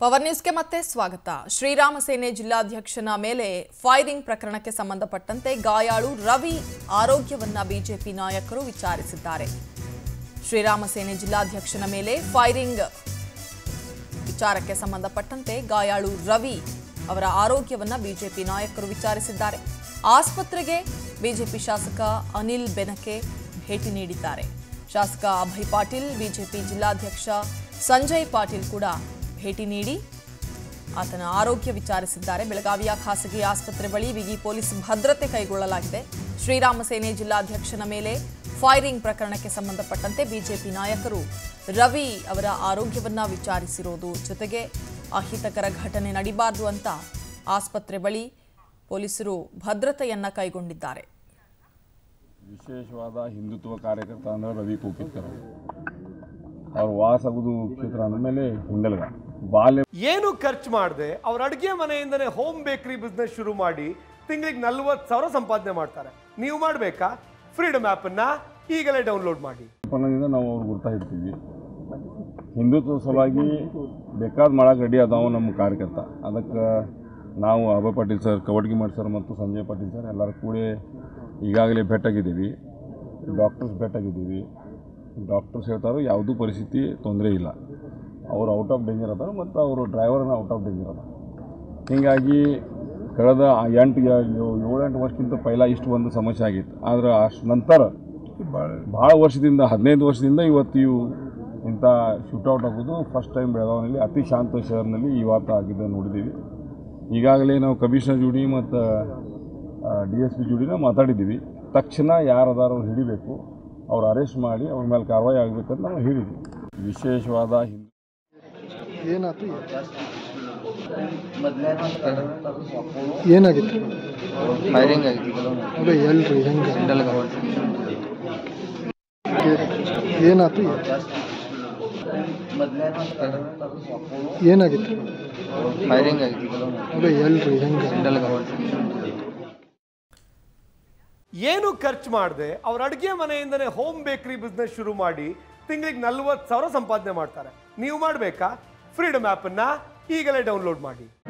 Power ನ್ಯೂಸ್ಗೆ ಮತ್ತೆ ಸ್ವಾಗತ। ಶ್ರೀರಾಮ ಸೇನೆ ಜಿಲ್ಲಾಧ್ಯಕ್ಷನ ಮೇಲೆ ಫೈರಿಂಗ್ ಪ್ರಕರಣಕ್ಕೆ ಸಂಬಂಧಪಟ್ಟಂತೆ ಗಾಯಾಳು ರವಿ ಆರೋಗ್ಯವನ್ನ ಬಿಜೆಪಿ ನಾಯಕರು ವಿಚಾರಿಸಿದ್ದಾರೆ। ಶ್ರೀರಾಮ ಸೇನೆ ಜಿಲ್ಲಾಧ್ಯಕ್ಷನ ಮೇಲೆ ಫೈರಿಂಗ್ ವಿಚಾರಕ್ಕೆ ಸಂಬಂಧಪಟ್ಟಂತೆ ಗಾಯಾಳು ರವಿ ಅವರ ಆರೋಗ್ಯವನ್ನ ಬಿಜೆಪಿ ನಾಯಕರು ವಿಚಾರಿಸಿದ್ದಾರೆ। ಆಸ್ಪತ್ರೆಗೆ ಬಿಜೆಪಿ ಶಾಸಕ ಅನಿಲ್ ಬೆನಕೆ ಭೇಟಿ ನೀಡಿದ್ದಾರೆ। ಶಾಸಕ ಅಭಯ್ ಪಾಟೀಲ್, ಬಿಜೆಪಿ ಜಿಲ್ಲಾಧ್ಯಕ್ಷ ಸಂಜಯ್ ಪಾಟೀಲ್ ಕೂಡ ಭೇಟಿ ನೀಡಿ ಆತನ ಆರೋಗ್ಯ ವಿಚಾರಿಸಿದ್ದಾರೆ। ಬೆಳಗಾವಿಯ ಖಾಸಗಿ ಆಸ್ಪತ್ರೆ ಬಳಿ ಬಿಗಿ ಪೊಲೀಸ್ ಭದ್ರತೆ ಕೈಗೊಳ್ಳಲಾಗಿದೆ। ಶ್ರೀರಾಮ ಸೇನೆ ಜಿಲ್ಲಾಧ್ಯಕ್ಷನ ಮೇಲೆ ಫೈರಿಂಗ್ ಪ್ರಕರಣಕ್ಕೆ ಸಂಬಂಧಪಟ್ಟಂತೆ ಬಿಜೆಪಿ ನಾಯಕರು ರವಿ ಅವರ ಆರೋಗ್ಯವನ್ನ ವಿಚಾರಿಸಿರೋದು ಜೊತೆಗೆ ಅಹಿತಕರ ಘಟನೆ ನಡೀಬಾರದು ಅಂತ ಆಸ್ಪತ್ರೆ ಬಳಿ ಪೊಲೀಸರು ಭದ್ರತೆಯನ್ನ ಕೈಗೊಂಡಿದ್ದಾರೆ। ವಿಶೇಷವಾದ ಹಿಂದುತ್ವ ಕಾರ್ಯಕರ್ತ ಅಂದ್ರೆ ರವಿ ಕೋಕಿತ್ಕರ್ ಅವರು ವಾಸಗುದು ಕ್ಷೇತ್ರ ಅಂದಮೇಲೆ ಹಿಂದಲ್ಗ ಬಾಲ್ಯ ಏನು ಖರ್ಚು ಮಾಡದೆ ಅವ್ರ ಅಡುಗೆ ಮನೆಯಿಂದನೇ ಹೋಮ್ ಬೇಕರಿ ಬಿಸ್ನೆಸ್ ಶುರು ಮಾಡಿ ತಿಂಗಳಿಗೆ 40,000 ಸಂಪಾದನೆ ಮಾಡ್ತಾರೆ। ನೀವು ಮಾಡಬೇಕಾ? ಫ್ರೀಡಮ್ ಆ್ಯಪ್ ಅನ್ನ ಈಗಲೇ ಡೌನ್ಲೋಡ್ ಮಾಡಿ। ನಾವು ಅವ್ರು ಗುರ್ತಾ ಇರ್ತೀವಿ, ಹಿಂದುತ್ವ ಸಲುವಾಗಿ ಬೇಕಾದ ಮಾಡಕ್ಕೆ ರೆಡಿ ಅದಾವ ನಮ್ಮ ಕಾರ್ಯಕರ್ತ। ಅದಕ್ಕೆ ನಾವು ಅಭಯ್ ಪಾಟೀಲ್ ಸರ್, ಕವಟಗಿಮಠ್ ಸರ್ ಮತ್ತು ಸಂಜಯ್ ಪಾಟೀಲ್ ಸರ್ ಎಲ್ಲರೂ ಕೂಡ ಈಗಾಗಲೇ ಭೇಟಿಯಾಗಿದ್ದೀವಿ। ಡಾಕ್ಟರ್ಸ್ ಭೇಟಿಯಾಗಿದ್ದೀವಿ। ಡಾಕ್ಟರ್ಸ್ ಹೇಳ್ತಾರೆ ಯಾವುದೂ ಪರಿಸ್ಥಿತಿ ತೊಂದರೆ ಇಲ್ಲ, ಅವರು ಔಟ್ ಆಫ್ ಡೇಂಜರ್ ಅದಾರೆ ಮತ್ತು ಅವರು ಡ್ರೈವರ್ನ ಔಟ್ ಆಫ್ ಡೇಂಜರ್ ಅದ। ಹೀಗಾಗಿ ಕಳೆದ 7-8 ವರ್ಷಕ್ಕಿಂತ ಪೈಲ ಇಷ್ಟು ಒಂದು ಸಮಸ್ಯೆ ಆಗಿತ್ತು। ಆದರೆ ಅಷ್ಟು ನಂತರ ಭಾಳ ವರ್ಷದಿಂದ 15 ವರ್ಷದಿಂದ ಇವತ್ತು ಇಂಥ ಶೂಟೌಟ್ ಆಗೋದು ಫಸ್ಟ್ ಟೈಮ್ ಬೆಳಗಾವಿನಲ್ಲಿ ಅತಿ ಶಾಂತ ಶಹರ್ನಲ್ಲಿ ಇವತ್ತು ಆಗಿದ್ದನ್ನು ನೋಡಿದ್ದೀವಿ। ಈಗಾಗಲೇ ನಾವು ಕಮಿಷನರ್ ಜೋಡಿ ಮತ್ತು DSP ಜೋಡಿನ ಮಾತಾಡಿದ್ದೀವಿ। ತಕ್ಷಣ ಯಾರದಾರು ಅವ್ರು ಹಿಡಿಬೇಕು, ಅವ್ರು ಅರೆಸ್ಟ್ ಮಾಡಿ ಅವ್ರ ಮೇಲೆ ಕಾರ್ವಾಯಿ ಆಗಬೇಕಂತ ನಾವು ಹೇಳಿದ್ವಿ। ವಿಶೇಷವಾದ ಏನಾಯ್ತು? ಏನಾಗಿತ್ತು? ಫೈರಿಂಗ್ ಆಗಿತ್ತು। ಅದೇ ಎಲ್ರಿ ಹೆಂಗೆ ಏನಾಯ್ತು? ಏನಾಗಿತ್ತು? ಫೈರಿಂಗ್ ಆಗಿತ್ತು। ಅದೇ ಎಲ್ರಿ ಹೆಂಗೆ ಏನು ಖರ್ಚು ಮಾಡದೆ ಅವ್ರ ಅಡುಗೆ ಮನೆಯಿಂದನೇ ಹೋಮ್ ಬೇಕರಿ ಬಿಸ್ನೆಸ್ ಶುರು ಮಾಡಿ ತಿಂಗಳಿಗೆ 40,000 ಸಂಪಾದನೆ ಮಾಡ್ತಾರೆ। ನೀವು ಮಾಡಬೇಕಾ? ಫ್ರೀಡಮ್ ಆ್ಯಪ್ ಅನ್ನ ಈಗಲೇ ಡೌನ್ಲೋಡ್ ಮಾಡಿ।